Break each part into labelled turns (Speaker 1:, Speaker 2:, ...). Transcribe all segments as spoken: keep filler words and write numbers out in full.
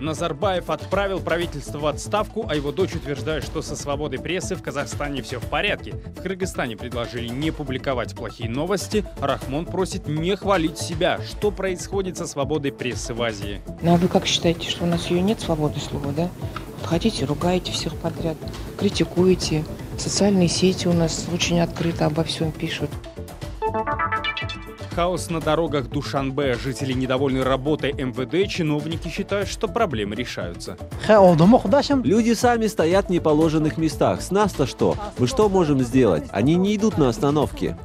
Speaker 1: Назарбаев отправил правительство в отставку, а его дочь утверждает, что со свободой прессы в Казахстане все в порядке. В Кыргызстане предложили не публиковать плохие новости. Рахмон просит не хвалить себя. Что происходит со свободой прессы в Азии?
Speaker 2: Ну а вы как считаете, что у нас ее нет, свободы слова, да? Вот хотите, ругаете всех подряд, критикуете. Социальные сети у нас очень открыто обо всем пишут.
Speaker 1: Хаос на дорогах Душанбе. Жители недовольны работой эм вэ дэ. Чиновники считают, что проблемы решаются.
Speaker 3: Люди сами стоят в неположенных местах. С нас-то что? Мы что можем сделать? Они не идут на остановки.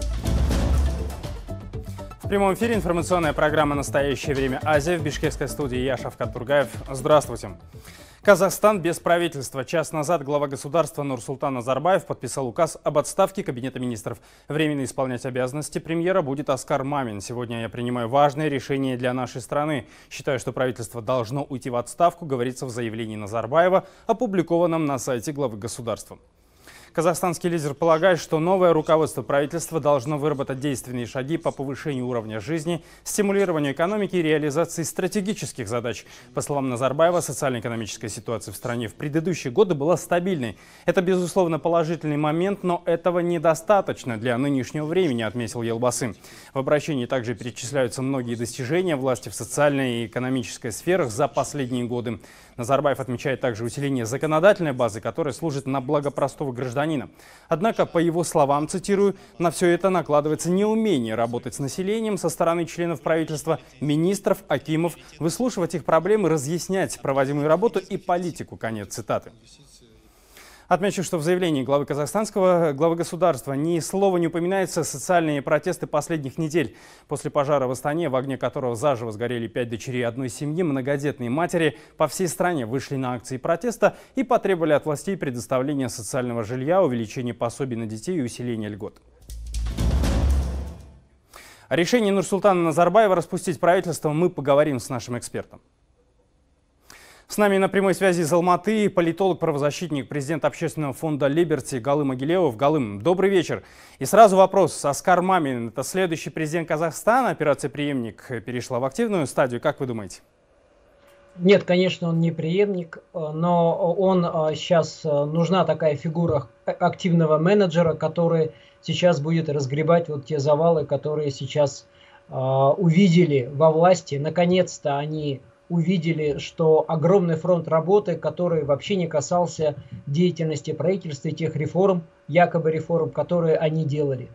Speaker 1: В прямом эфире информационная программа «Настоящее время Азия». В бишкекской студии я, Шавкат Тургаев. Здравствуйте. Казахстан без правительства. Час назад глава государства Нурсултан Назарбаев подписал указ об отставке Кабинета министров. Временно исполнять обязанности премьера будет Аскар Мамин. Сегодня я принимаю важное решение для нашей страны. Считаю, что правительство должно уйти в отставку, говорится в заявлении Назарбаева, опубликованном на сайте главы государства. Казахстанский лидер полагает, что новое руководство правительства должно выработать действенные шаги по повышению уровня жизни, стимулированию экономики и реализации стратегических задач. По словам Назарбаева, социально-экономическая ситуация в стране в предыдущие годы была стабильной. Это, безусловно, положительный момент, но этого недостаточно для нынешнего времени, отметил Елбасы. В обращении также перечисляются многие достижения власти в социальной и экономической сферах за последние годы. Назарбаев отмечает также усиление законодательной базы, которая служит на благо простого гражданина. Однако, по его словам, цитирую, на все это накладывается неумение работать с населением со стороны членов правительства, министров, акимов, выслушивать их проблемы, разъяснять проводимую работу и политику. Конец цитаты. Отмечу, что в заявлении главы казахстанского, главы государства ни слова не упоминаются социальные протесты последних недель. После пожара в Астане, в огне которого заживо сгорели пять дочерей одной семьи, многодетные матери по всей стране вышли на акции протеста и потребовали от властей предоставления социального жилья, увеличения пособий на детей и усиления льгот. О решении Нурсултана Назарбаева распустить правительство мы поговорим с нашим экспертом. С нами на прямой связи из Алматы политолог, правозащитник, президент общественного фонда «Либерти» Галым Агилеев. Галым, добрый вечер. И сразу вопрос. Аскар Мамин – это следующий президент Казахстана. Операция «Преемник» перешла в активную стадию. Как вы думаете?
Speaker 4: Нет, конечно, он не преемник, но он сейчас нужна такая фигура активного менеджера, который сейчас будет разгребать вот те завалы, которые сейчас увидели во власти. Наконец-то они увидели, что огромный фронт работы, который вообще не касался деятельности правительства и тех реформ, якобы реформ, которые они делали.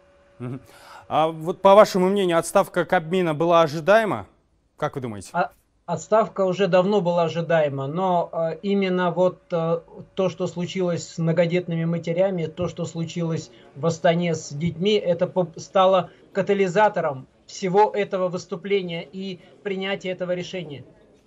Speaker 1: А вот по вашему мнению, отставка Кабмина была ожидаема? Как вы думаете?
Speaker 4: А, отставка уже давно была ожидаема, но а, именно вот а, то, что случилось с многодетными матерями, то, что случилось в Астане с детьми, это стало катализатором всего этого выступления и принятия этого решения.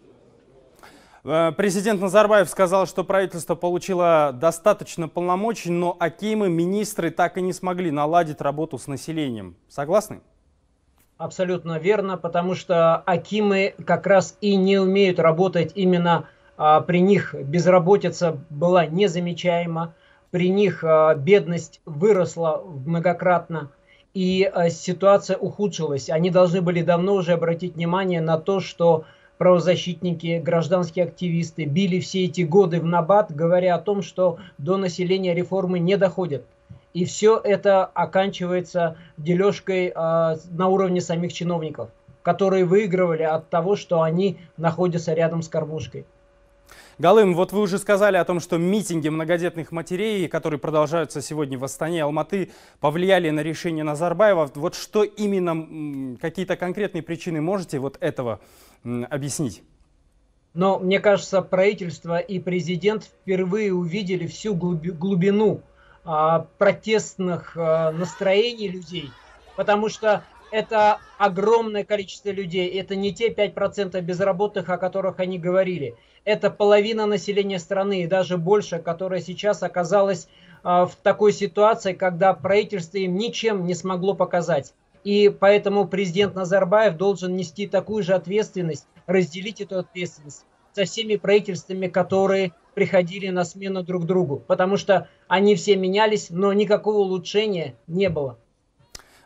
Speaker 1: Президент Назарбаев сказал, что правительство получило достаточно полномочий, но акимы, министры так и не смогли наладить работу с населением. Согласны?
Speaker 4: Абсолютно верно, потому что акимы как раз и не умеют работать. Именно а, при них безработица была незамечаема, при них а, бедность выросла многократно. И ситуация ухудшилась. Они должны были давно уже обратить внимание на то, что правозащитники, гражданские активисты били все эти годы в набат, говоря о том, что до населения реформы не доходят. И все это оканчивается дележкой э, на уровне самих чиновников, которые выигрывали от того, что они находятся рядом с кормушкой.
Speaker 1: Галым, вот вы уже сказали о том, что митинги многодетных матерей, которые продолжаются сегодня в Астане и Алматы, повлияли на решение Назарбаева. Вот что именно, какие-то конкретные причины можете вот этого объяснить?
Speaker 4: Но мне кажется, правительство и президент впервые увидели всю глубину а, протестных а, настроений людей, потому что это огромное количество людей, это не те пять процентов безработных, о которых они говорили. Это половина населения страны и даже больше, которая сейчас оказалась а, в такой ситуации, когда правительство им ничем не смогло показать. И поэтому президент Назарбаев должен нести такую же ответственность, разделить эту ответственность со всеми правительствами, которые приходили на смену друг другу. Потому что они все менялись, но никакого улучшения не было.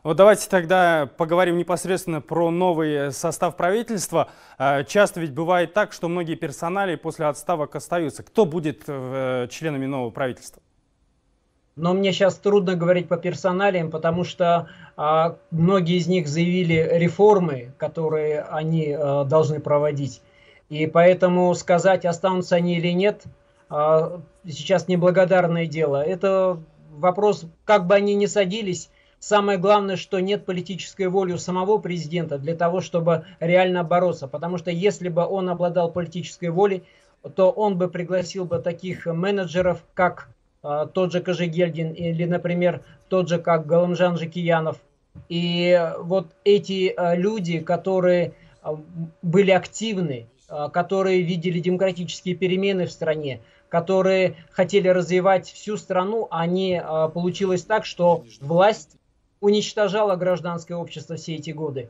Speaker 1: Вот давайте тогда поговорим непосредственно про новый состав правительства. Часто ведь бывает так, что многие персоналии после отставок остаются. Кто будет членами нового правительства?
Speaker 4: Но мне сейчас трудно говорить по персоналиям, потому что а, многие из них заявили реформы, которые они а, должны проводить. И поэтому сказать, останутся они или нет, а, сейчас неблагодарное дело. Это вопрос, как бы они ни садились. Самое главное, что нет политической воли у самого президента для того, чтобы реально бороться. Потому что если бы он обладал политической волей, то он бы пригласил бы таких менеджеров, как а, тот же Кожегельдин или, например, тот же, как Галымжан Жакиянов. И вот эти а, люди, которые а, были активны, а, которые видели демократические перемены в стране, которые хотели развивать всю страну, они а, получилось так, что власть уничтожала гражданское общество все эти годы.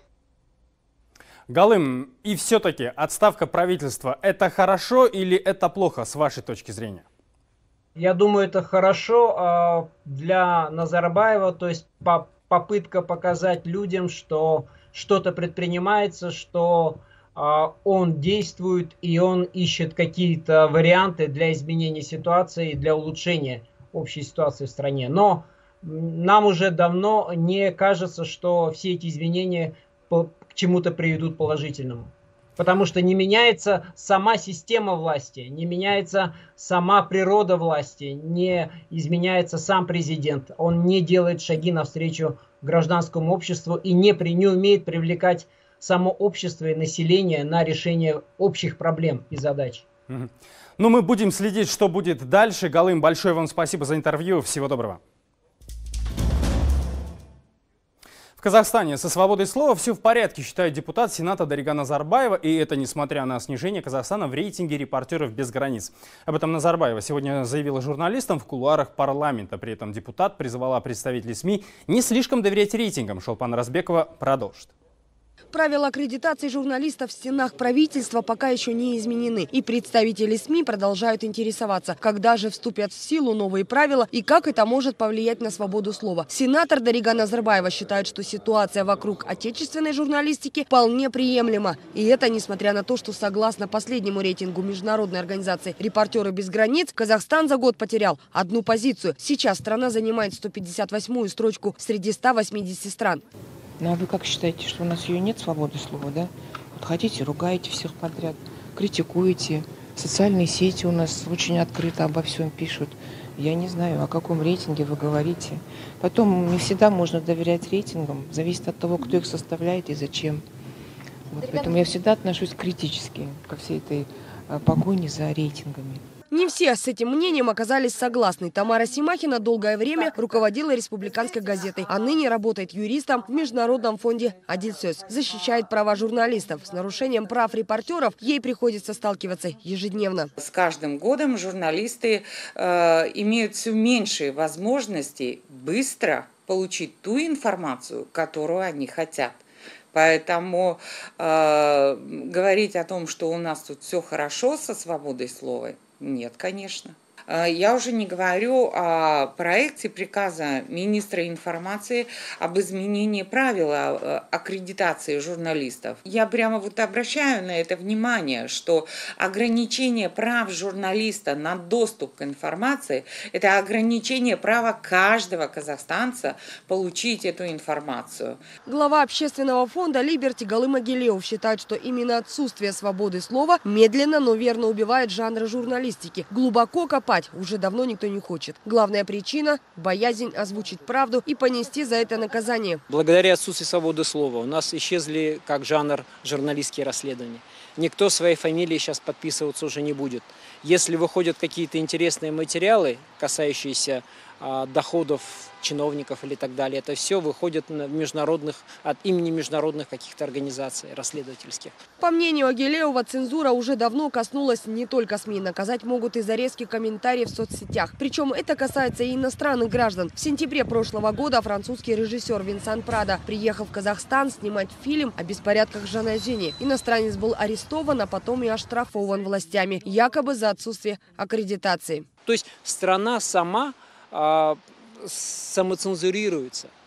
Speaker 1: Галым, и все-таки отставка правительства – это хорошо или это плохо, с вашей точки зрения?
Speaker 4: Я думаю, это хорошо для Назарбаева, то есть попытка показать людям, что что-то предпринимается, что он действует и он ищет какие-то варианты для изменения ситуации, для улучшения общей ситуации в стране. Но нам уже давно не кажется, что все эти изменения к чему-то приведут положительному. Потому что не меняется сама система власти, не меняется сама природа власти, не изменяется сам президент. Он не делает шаги навстречу гражданскому обществу и не, при, не умеет привлекать само общество и население на решение общих проблем и задач.
Speaker 1: Mm-hmm. Ну, мы будем следить, что будет дальше. Галым, большое вам спасибо за интервью. Всего доброго. В Казахстане со свободой слова все в порядке, считает депутат Сената Дарига Назарбаева. И это несмотря на снижение Казахстана в рейтинге «Репортеров без границ». Об этом Назарбаева сегодня заявила журналистам в кулуарах парламента. При этом депутат призывала представителей СМИ не слишком доверять рейтингам. Шолпан Разбекова продолжит.
Speaker 5: Правила аккредитации журналистов в стенах правительства пока еще не изменены. И представители СМИ продолжают интересоваться, когда же вступят в силу новые правила и как это может повлиять на свободу слова. Сенатор Дарига Назарбаева считает, что ситуация вокруг отечественной журналистики вполне приемлема. И это несмотря на то, что согласно последнему рейтингу международной организации «Репортеры без границ», Казахстан за год потерял одну позицию. Сейчас страна занимает сто пятьдесят восьмую строчку среди ста восьмидесяти стран.
Speaker 2: Ну а вы как считаете, что у нас ее нет, свободы слова, да? Вот хотите, ругаете всех подряд, критикуете. Социальные сети у нас очень открыто обо всем пишут. Я не знаю, о каком рейтинге вы говорите. Потом не всегда можно доверять рейтингам. Зависит от того, кто их составляет и зачем. Вот, поэтому я всегда отношусь критически ко всей этой погоне за рейтингами.
Speaker 5: Не все с этим мнением оказались согласны. Тамара Симахина долгое время руководила республиканской газетой, а ныне работает юристом в Международном фонде «Адильсёз». Защищает права журналистов. С нарушением прав репортеров ей приходится сталкиваться ежедневно.
Speaker 6: С каждым годом журналисты э, имеют все меньшие возможности быстро получить ту информацию, которую они хотят. Поэтому э, говорить о том, что у нас тут все хорошо со свободой слова, нет, конечно. Я уже не говорю о проекте приказа министра информации об изменении правил аккредитации журналистов. Я прямо вот обращаю на это внимание, что ограничение прав журналиста на доступ к информации – это ограничение права каждого казахстанца получить эту информацию.
Speaker 5: Глава общественного фонда «Либерти» Галым Агилеев считает, что именно отсутствие свободы слова медленно, но верно убивает жанр журналистики. Глубоко копать уже давно никто не хочет. Главная причина – боязнь озвучить правду и понести за это наказание.
Speaker 7: Благодаря отсутствию свободы слова у нас исчезли как жанр журналистские расследования. Никто своей фамилией сейчас подписываться уже не будет. Если выходят какие-то интересные материалы, касающиеся а, доходов чиновников или так далее, это все выходит на международных, от имени международных каких-то организаций расследовательских.
Speaker 5: По мнению Агилеева, цензура уже давно коснулась не только СМИ. Наказать могут и за резкие комментарии в соцсетях. Причем это касается и иностранных граждан. В сентябре прошлого года французский режиссер Винсан Прадо приехал в Казахстан снимать фильм о беспорядках в Жаназине. Иностранец был арестован, а потом и оштрафован властями, якобы за отсутствие аккредитации.
Speaker 7: То есть страна сама а, самоцензурируется.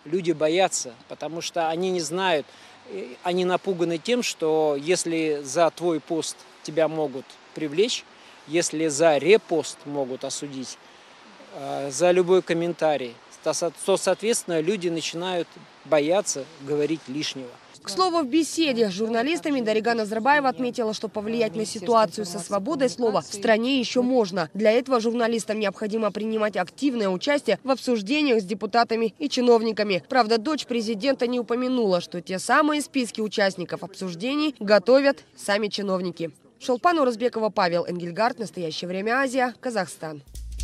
Speaker 7: люди боятся, потому что они не знают, они напуганы тем, что если за твой пост тебя могут привлечь, если за репост могут осудить, за любой комментарий, то, соответственно, люди начинают бояться говорить лишнего.
Speaker 5: К слову, в беседе с журналистами Дарига Назарбаева отметила, что повлиять на ситуацию со свободой слова в стране еще можно. Для этого журналистам необходимо принимать активное участие в обсуждениях с депутатами и чиновниками. Правда, дочь президента не упомянула, что те самые списки участников обсуждений готовят сами чиновники. Шолпан Уразбекова, Павел Энгельгард. Настоящее время. Азия. Казахстан.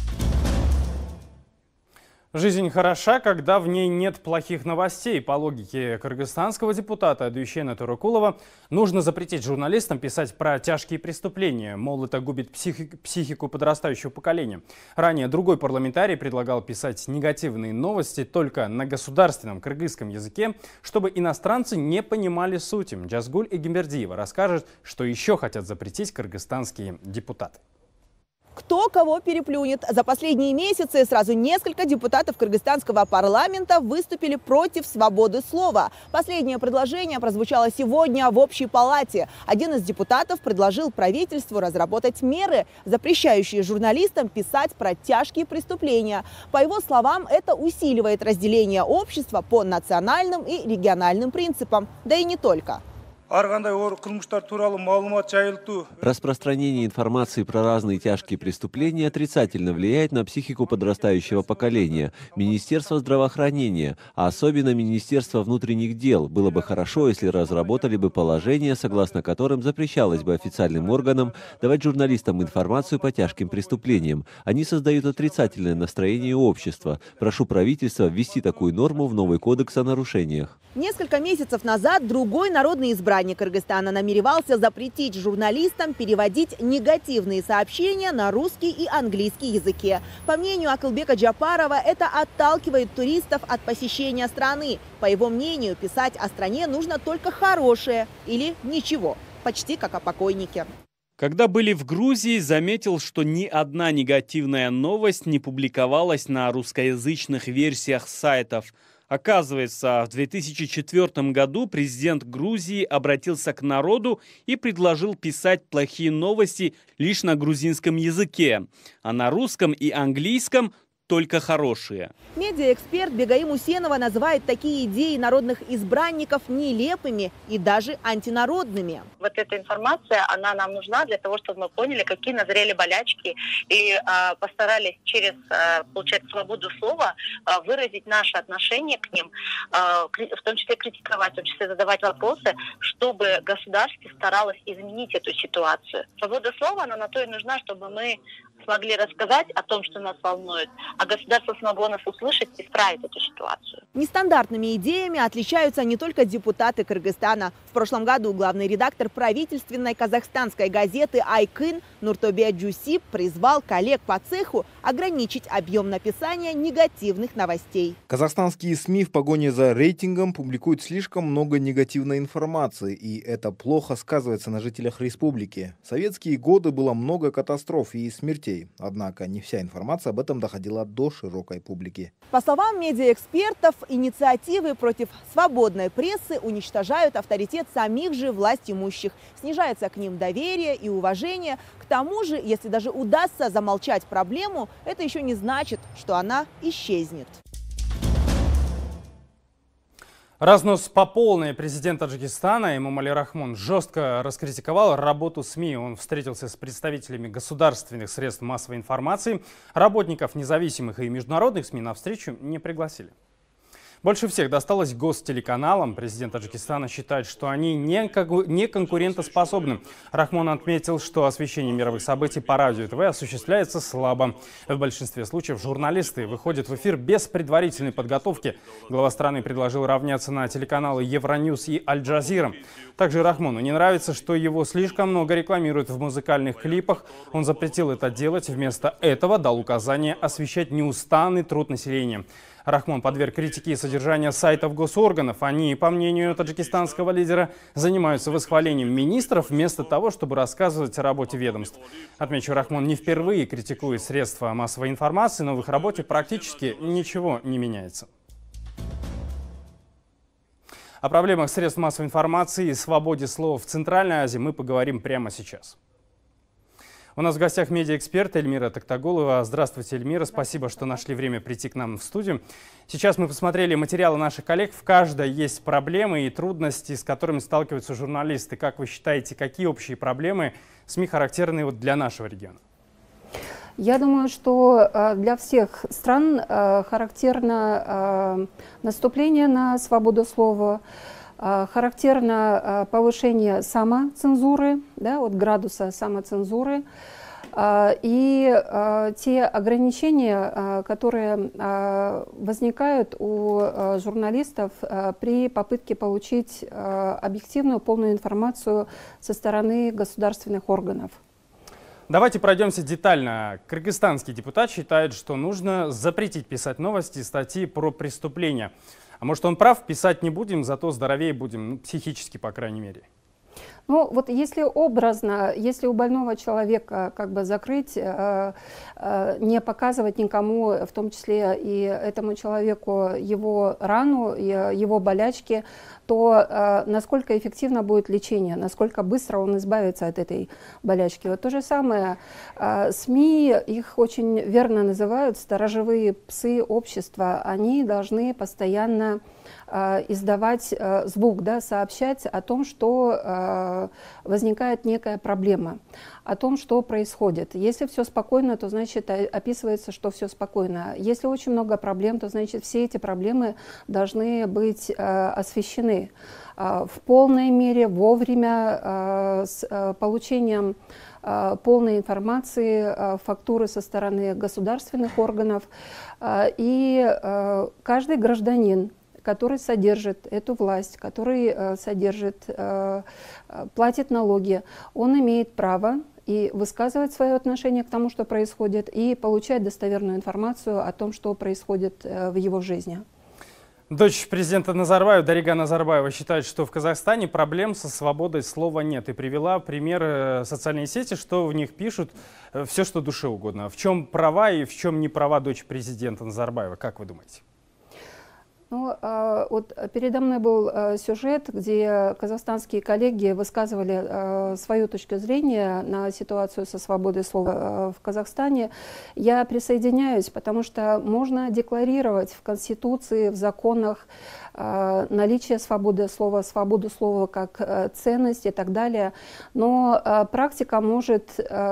Speaker 1: Жизнь хороша, когда в ней нет плохих новостей. По логике кыргызстанского депутата Дүйшена Туракулова, нужно запретить журналистам писать про тяжкие преступления. Мол, это губит психи психику подрастающего поколения. Ранее другой парламентарий предлагал писать негативные новости только на государственном кыргызском языке, чтобы иностранцы не понимали сути. Джазгуль Эгембердиева расскажет, что еще хотят запретить кыргызстанские депутаты.
Speaker 8: Кто кого переплюнет. За последние месяцы сразу несколько депутатов кыргызстанского парламента выступили против свободы слова. Последнее предложение прозвучало сегодня в общей палате. Один из депутатов предложил правительству разработать меры, запрещающие журналистам писать про тяжкие преступления. По его словам, это усиливает разделение общества по национальным и региональным принципам. Да и не только.
Speaker 3: Распространение информации про разные тяжкие преступления отрицательно влияет на психику подрастающего поколения. Министерство здравоохранения, а особенно Министерство внутренних дел, было бы хорошо, если разработали бы положение, согласно которым запрещалось бы официальным органам давать журналистам информацию по тяжким преступлениям. Они создают отрицательное настроение общества. Прошу правительства ввести такую норму в новый кодекс о нарушениях.
Speaker 8: Несколько месяцев назад другой народный избранник Кыргызстана намеревался запретить журналистам переводить негативные сообщения на русский и английский языке. По мнению Акылбека Джапарова, это отталкивает туристов от посещения страны. По его мнению, писать о стране нужно только хорошее или ничего, почти как о покойнике.
Speaker 9: Когда были в Грузии, заметил, что ни одна негативная новость не публиковалась на русскоязычных версиях сайтов. Оказывается, в две тысячи четвёртом году президент Грузии обратился к народу и предложил писать плохие новости лишь на грузинском языке, а на русском и английском только хорошие.
Speaker 8: Медиаэксперт Бегаим Усенова называет такие идеи народных избранников нелепыми и даже антинародными.
Speaker 10: Вот эта информация, она нам нужна для того, чтобы мы поняли, какие назрели болячки, и э, постарались через, э, получается, свободу слова э, выразить наше отношение к ним, э, в том числе критиковать, в том числе задавать вопросы, чтобы государство старалось изменить эту ситуацию. Свобода слова, она на то и нужна, чтобы мы смогли рассказать о том, что нас волнует, а государство смогло нас услышать и исправить эту ситуацию.
Speaker 8: Нестандартными идеями отличаются не только депутаты Кыргызстана. В прошлом году главный редактор правительственной казахстанской газеты «Айкын» Нуртобе Джусип призвал коллег по цеху ограничить объем написания негативных новостей.
Speaker 11: Казахстанские СМИ в погоне за рейтингом публикуют слишком много негативной информации, и это плохо сказывается на жителях республики. В советские годы было много катастроф и смертей. Однако не вся информация об этом доходила до широкой публики.
Speaker 8: По словам медиаэкспертов, инициативы против свободной прессы уничтожают авторитет самих же властимущих. Снижается к ним доверие и уважение. К тому же, если даже удастся замолчать проблему, это еще не значит, что она исчезнет.
Speaker 1: Разнос по полной президент Таджикистана Эмомали Рахмон жестко раскритиковал работу СМИ. Он встретился с представителями государственных средств массовой информации. Работников независимых и международных СМИ на встречу не пригласили. Больше всех досталось гостелеканалам. Президент Таджикистана считает, что они не, не конкурентоспособны. Рахмон отметил, что освещение мировых событий по радио и ТВ осуществляется слабо. В большинстве случаев журналисты выходят в эфир без предварительной подготовки. Глава страны предложил равняться на телеканалы Евроньюз и Аль-Джазира. Также Рахмону не нравится, что его слишком много рекламируют в музыкальных клипах. Он запретил это делать. Вместо этого дал указание освещать неустанный труд населения. Рахмон подверг критике содержания сайтов госорганов. Они, по мнению таджикистанского лидера, занимаются восхвалением министров вместо того, чтобы рассказывать о работе ведомств. Отмечу, Рахмон не впервые критикует средства массовой информации, но в их работе практически ничего не меняется. О проблемах средств массовой информации и свободе слова в Центральной Азии мы поговорим прямо сейчас. У нас в гостях медиаэксперт Эльмира Токтагулова. Здравствуйте, Эльмира. Спасибо, что нашли время прийти к нам в студию. Сейчас мы посмотрели материалы наших коллег. В каждой есть проблемы и трудности, с которыми сталкиваются журналисты. Как вы считаете, какие общие проблемы СМИ характерны вот для нашего региона?
Speaker 12: Я думаю, что для всех стран характерно наступление на свободу слова, характерно повышение самоцензуры, да, от градуса самоцензуры, и те ограничения, которые возникают у журналистов при попытке получить объективную, полную информацию со стороны государственных органов.
Speaker 1: Давайте пройдемся детально. Кыргызстанский депутат считает, что нужно запретить писать новости и статьи про преступления. А может, он прав, писать не будем, зато здоровее будем, ну, психически, по крайней мере.
Speaker 12: Ну, вот если образно, если у больного человека как бы закрыть, э, э, не показывать никому, в том числе и этому человеку, его рану, его болячки, то э, насколько эффективно будет лечение, насколько быстро он избавится от этой болячки. Вот то же самое, э, СМИ, их очень верно называют сторожевые псы общества, они должны постоянно э, издавать э, звук, да, сообщать о том, что э, возникает некая проблема, о том, что происходит. Если все спокойно, то значит описывается, что все спокойно. Если очень много проблем, то значит все эти проблемы должны быть э, освещены э, в полной мере, вовремя, э, с э, получением э, полной информации, э, фактуры со стороны государственных органов. Э, и э, каждый гражданин, который содержит эту власть, который э, содержит, э, платит налоги, он имеет право и высказывать свое отношение к тому, что происходит, и получать достоверную информацию о том, что происходит э, в его жизни.
Speaker 1: Дочь президента Назарбаева, Дарига Назарбаева, считает, что в Казахстане проблем со свободой слова нет. И привела пример социальные сети, что в них пишут все, что душе угодно. В чем права и в чем не права дочь президента Назарбаева, как вы думаете?
Speaker 12: Ну, вот передо мной был сюжет, где казахстанские коллеги высказывали свою точку зрения на ситуацию со свободой слова в Казахстане. Я присоединяюсь, потому что можно декларировать в Конституции, в законах наличие свободы слова, свободу слова как ценность и так далее, но практика может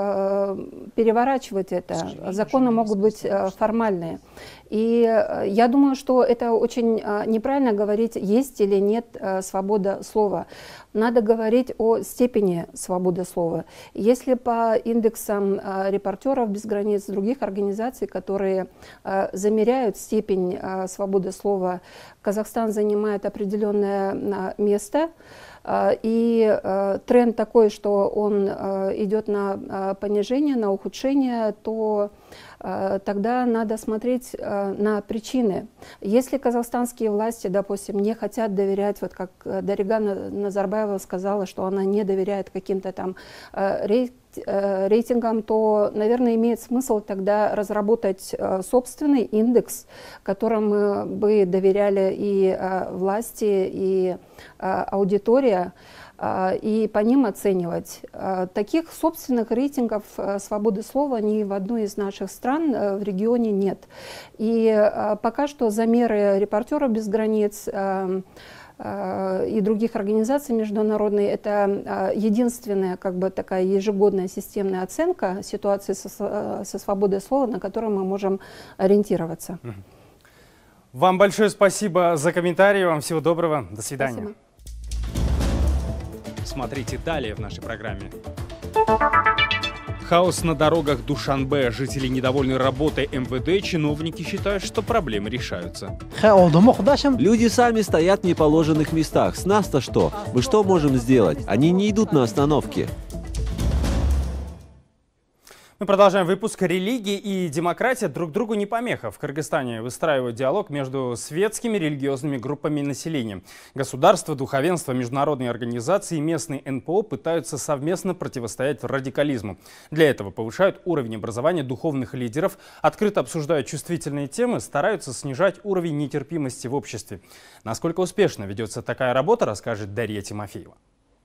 Speaker 12: переворачивать это. Законы могут быть формальные. И я думаю, что это очень неправильно говорить, есть или нет свобода слова. Надо говорить о степени свободы слова. Если по индексам репортеров без границ, других организаций, которые замеряют степень свободы слова, Казахстан занимает определенное место. И тренд такой, что он идет на понижение, на ухудшение, то тогда надо смотреть на причины. Если казахстанские власти, допустим, не хотят доверять, вот как Дарига Назарбаева сказала, что она не доверяет каким-то там рейтингам, то, наверное, имеет смысл тогда разработать собственный индекс, которому бы доверяли и власти, и аудитория, и по ним оценивать. Таких собственных рейтингов свободы слова ни в одной из наших стран в регионе нет. И пока что замеры «Репортеров без границ» и других организаций международных, это единственная как бы такая ежегодная системная оценка ситуации со, со свободой слова, на которой мы можем ориентироваться.
Speaker 1: Вам большое спасибо за комментарии, вам всего доброго, до свидания.
Speaker 12: Спасибо.
Speaker 1: Смотрите далее в нашей программе. Хаос на дорогах Душанбе. Жители недовольны работой эм вэ дэ, чиновники считают, что проблемы решаются.
Speaker 3: Люди сами стоят в неположенных местах. С нас-то что? Мы что можем сделать? Они не идут на остановки.
Speaker 1: Мы продолжаем выпуск. Религия и демократия друг другу не помеха. В Кыргызстане выстраивают диалог между светскими религиозными группами населения. Государство, духовенство, международные организации и местные эн пэ о пытаются совместно противостоять радикализму. Для этого повышают уровень образования духовных лидеров, открыто обсуждают чувствительные темы, стараются снижать уровень нетерпимости в обществе. Насколько успешно ведется такая работа, расскажет Дарья Тимофеева.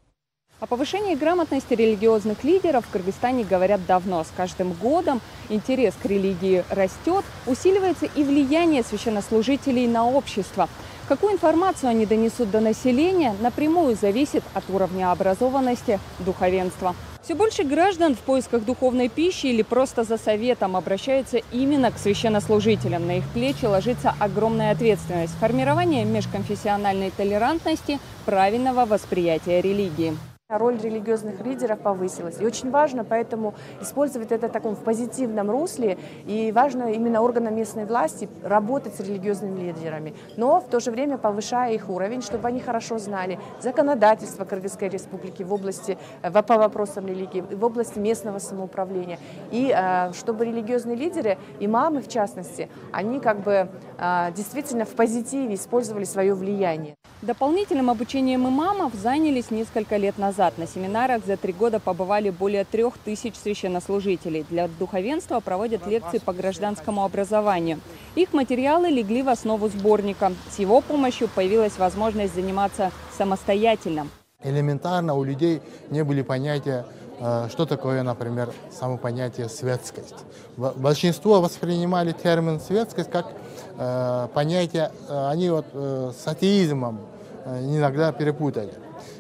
Speaker 13: О повышении грамотности религиозных лидеров в Кыргызстане говорят давно. С каждым годом интерес к религии растет, усиливается и влияние священнослужителей на общество. Какую информацию они донесут до населения, напрямую зависит от уровня образованности духовенства. Все больше граждан в поисках духовной пищи или просто за советом обращаются именно к священнослужителям. На их плечи ложится огромная ответственность – формирование межконфессиональной толерантности, правильного восприятия религии.
Speaker 14: Роль религиозных лидеров повысилась. И очень важно поэтому использовать это в таком в позитивном русле. И важно именно органам местной власти работать с религиозными лидерами. Но в то же время повышая их уровень, чтобы они хорошо знали законодательство Кыргызской республики в области, по вопросам религии, в области местного самоуправления. И чтобы религиозные лидеры, имамы в частности, они как бы действительно в позитиве использовали свое влияние.
Speaker 13: Дополнительным обучением имамов занялись несколько лет назад. На семинарах за три года побывали более трех тысяч священнослужителей. Для духовенства проводят лекции по гражданскому образованию. Их материалы легли в основу сборника. С его помощью появилась возможность заниматься самостоятельно.
Speaker 15: Элементарно у людей не были понятия, что такое, например, само понятие светскость. Большинство воспринимали термин светскость как понятие, они вот с атеизмом иногда перепутали.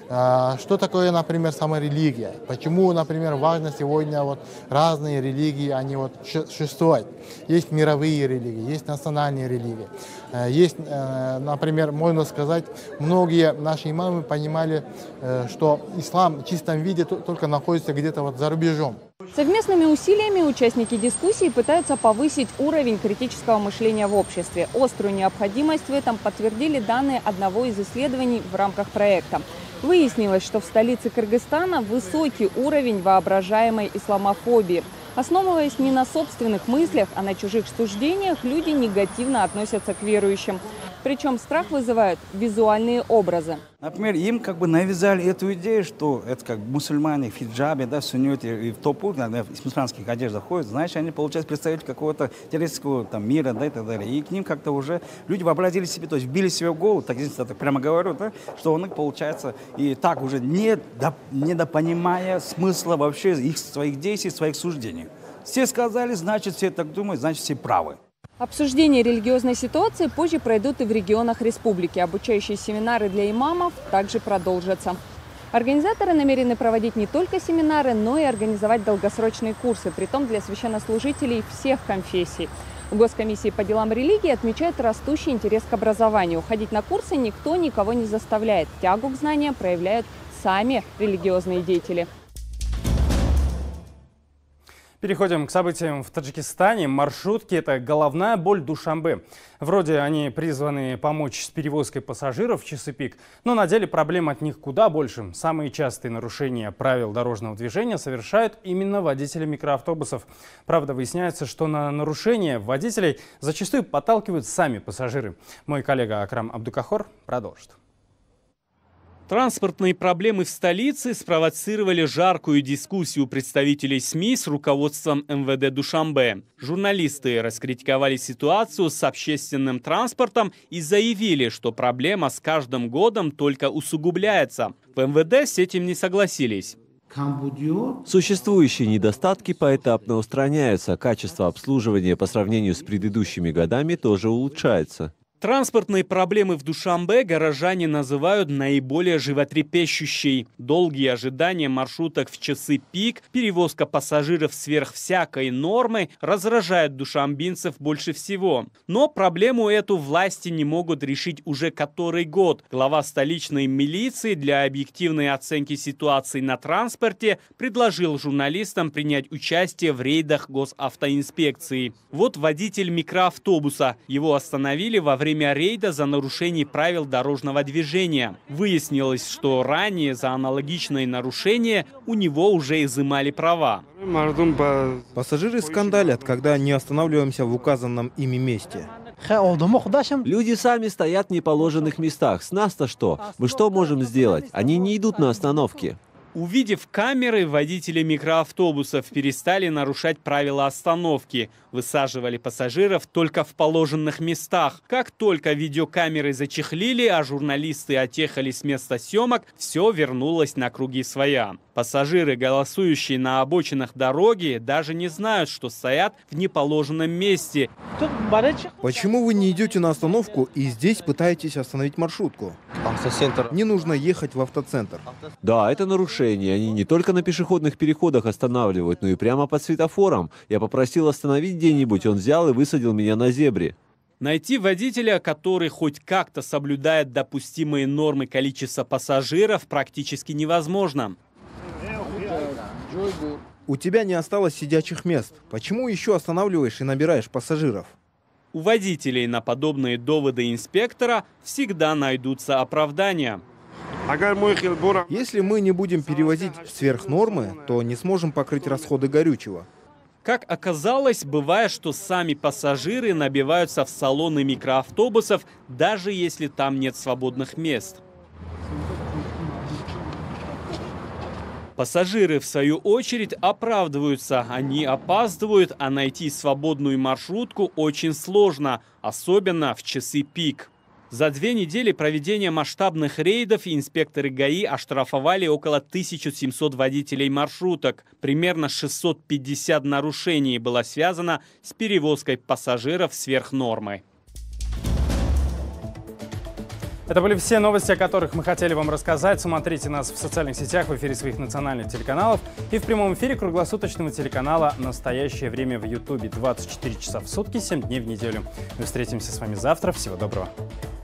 Speaker 15: Что такое, например, сама религия? Почему, например, важно сегодня вот разные религии, они вот существуют? Есть мировые религии, есть национальные религии. Есть, например, можно сказать, многие наши имамы понимали, что ислам в чистом виде только находится где-то вот за рубежом.
Speaker 13: Совместными усилиями участники дискуссии пытаются повысить уровень критического мышления в обществе. Острую необходимость в этом подтвердили данные одного из исследований в рамках проекта. Выяснилось, что в столице Кыргызстана высокий уровень воображаемой исламофобии. Основываясь не на собственных мыслях, а на чужих суждениях, люди негативно относятся к верующим. Причем страх вызывают визуальные образы.
Speaker 16: Например, им как бы навязали эту идею, что это как мусульмане в хиджабе, да, в суннете и в топу, когда в мусульманских одеждах ходят, значит, они получают представитель какого-то террористического там, мира, да, и так далее. И к ним как-то уже люди вообразили себе, то есть вбили себе в голову, так, я так прямо говорю, да, что у них получается и так уже не недопонимая смысла вообще их своих действий, своих суждений. Все сказали, значит, все так думают, значит, все правы.
Speaker 13: Обсуждение религиозной ситуации позже пройдут и в регионах республики. Обучающие семинары для имамов также продолжатся. Организаторы намерены проводить не только семинары, но и организовать долгосрочные курсы, притом для священнослужителей всех конфессий. В Госкомиссии по делам религии отмечают растущий интерес к образованию. Ходить на курсы никто никого не заставляет. Тягу к знаниям проявляют сами религиозные деятели.
Speaker 1: Переходим к событиям в Таджикистане. Маршрутки – это головная боль Душанбе. Вроде они призваны помочь с перевозкой пассажиров в часы пик, но на деле проблем от них куда больше. Самые частые нарушения правил дорожного движения совершают именно водители микроавтобусов. Правда, выясняется, что на нарушения водителей зачастую подталкивают сами пассажиры. Мой коллега Акрам Абдукахор продолжит.
Speaker 9: Транспортные проблемы в столице спровоцировали жаркую дискуссию представителей СМИ с руководством эм вэ дэ Душанбе. Журналисты раскритиковали ситуацию с общественным транспортом и заявили, что проблема с каждым годом только усугубляется. В эм вэ дэ с этим не согласились.
Speaker 3: Существующие недостатки поэтапно устраняются, качество обслуживания по сравнению с предыдущими годами тоже улучшается.
Speaker 9: Транспортные проблемы в Душанбе горожане называют наиболее животрепещущей. Долгие ожидания маршруток в часы пик, перевозка пассажиров сверх всякой нормы раздражают душанбинцев больше всего. Но проблему эту власти не могут решить уже который год. Глава столичной милиции для объективной оценки ситуации на транспорте предложил журналистам принять участие в рейдах госавтоинспекции. Вот водитель микроавтобуса. Его остановили во время время рейда за нарушение правил дорожного движения. Выяснилось, что ранее за аналогичные нарушения у него уже изымали права.
Speaker 11: Пассажиры скандалят, когда не останавливаемся в указанном ими месте.
Speaker 3: Люди сами стоят в неположенных местах. С нас-то что? Мы что можем сделать? Они не идут на остановки.
Speaker 9: Увидев камеры, водители микроавтобусов перестали нарушать правила остановки. Высаживали пассажиров только в положенных местах. Как только видеокамеры зачехлили, а журналисты отъехали с места съемок, все вернулось на круги своя. Пассажиры, голосующие на обочинах дороги, даже не знают, что стоят в неположенном месте.
Speaker 11: Почему вы не идете на остановку и здесь пытаетесь остановить маршрутку? Не нужно ехать в автоцентр.
Speaker 3: Да, это нарушение. Они не только на пешеходных переходах останавливают, но и прямо под светофором. Я попросил остановить где-нибудь, он взял и высадил меня на зебре.
Speaker 9: Найти водителя, который хоть как-то соблюдает допустимые нормы количества пассажиров, практически невозможно.
Speaker 11: У тебя не осталось сидячих мест. Почему еще останавливаешь и набираешь пассажиров?
Speaker 9: У водителей на подобные доводы инспектора всегда найдутся оправдания.
Speaker 11: Если мы не будем перевозить сверх нормы, то не сможем покрыть расходы горючего.
Speaker 9: Как оказалось, бывает, что сами пассажиры набиваются в салоны микроавтобусов, даже если там нет свободных мест. Пассажиры, в свою очередь, оправдываются. Они опаздывают, а найти свободную маршрутку очень сложно, особенно в часы пик. За две недели проведения масштабных рейдов инспекторы ГАИ оштрафовали около тысячи семисот водителей маршруток. Примерно шестьсот пятьдесят нарушений было связано с перевозкой пассажиров сверх нормы.
Speaker 1: Это были все новости, о которых мы хотели вам рассказать. Смотрите нас в социальных сетях, в эфире своих национальных телеканалов и в прямом эфире круглосуточного телеканала «Настоящее время» в Ютубе двадцать четыре часа в сутки, семь дней в неделю. Мы встретимся с вами завтра. Всего доброго.